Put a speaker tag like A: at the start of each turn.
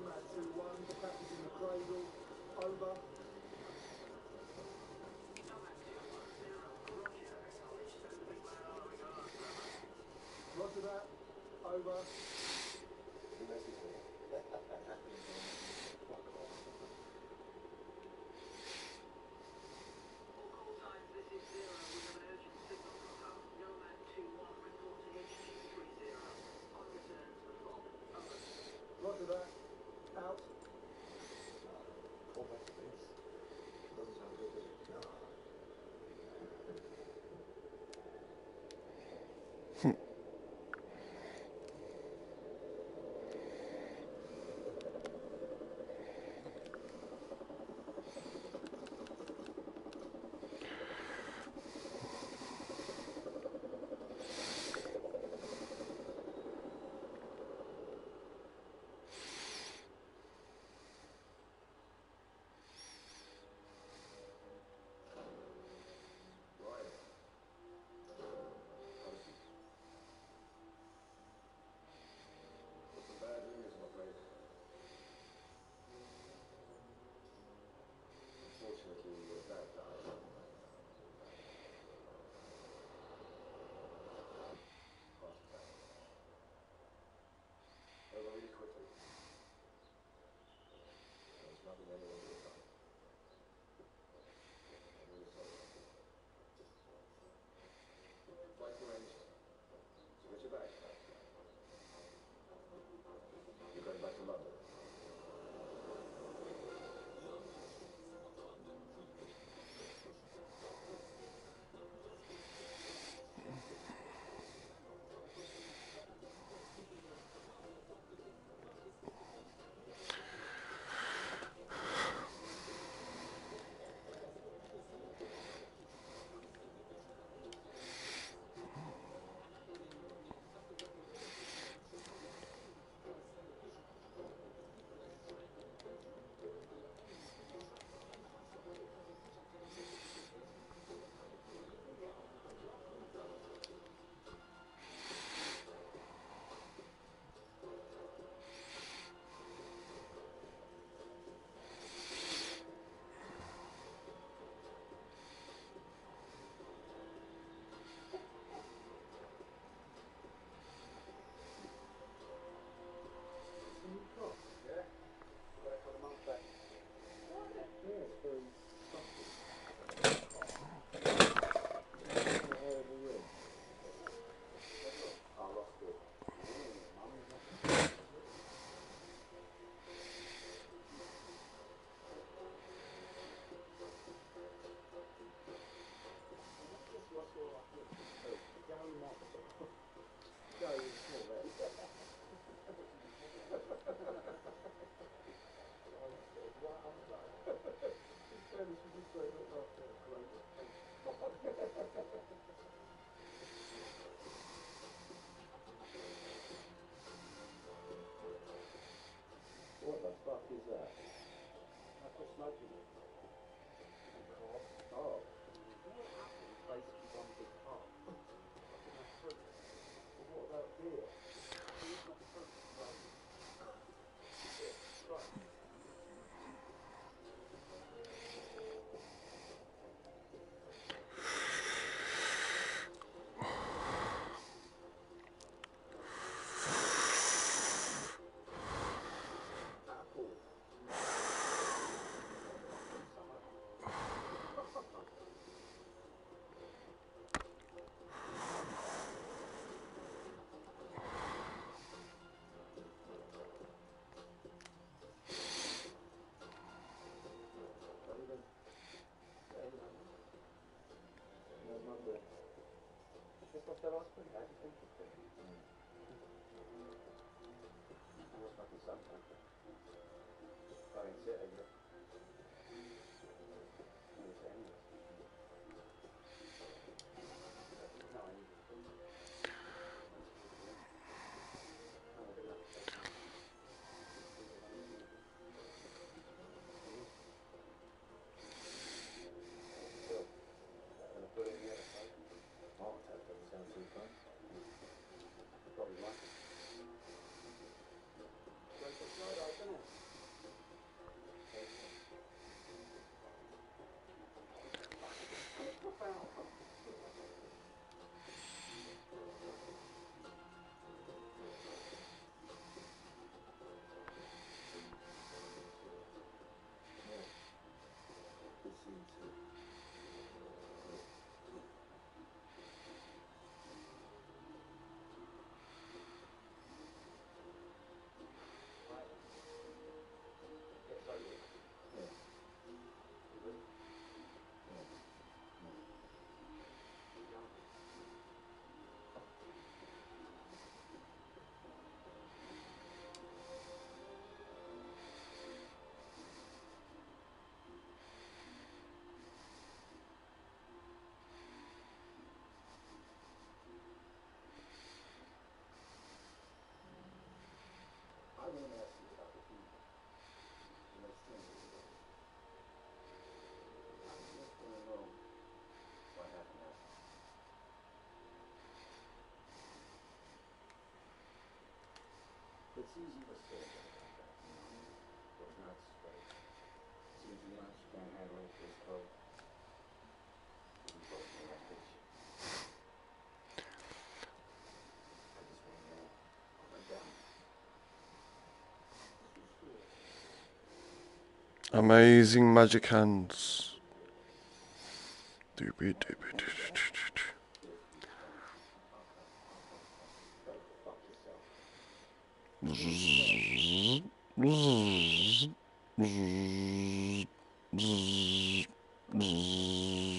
A: Nomad 2-1, the captain's in the cradle. Over. Roger that. Over. Roger that. Out.
B: Call back, please. Doesn't sound good, does it? No.
C: What the fuck is that? I put smoke in it. Oh. Basically one big part. Fucking that's fruit. But what about beer? It's not fruit. Right. Questa te l'ho aspettato, senti te. L'ho fatto sempre. Fare in serio. Non sei no, Probably like it. Go for Friday, isn't it? What happened now? It's easy to say that, you know, but not straight. It's easy once you can't handle it, just close. You close me like this. I just want more. Up and down.
D: Amazing magic hands. Doobie doobie doo doo doo doo.
C: Fuck yourself.
D: Zzz, zzz, zzz, zzz.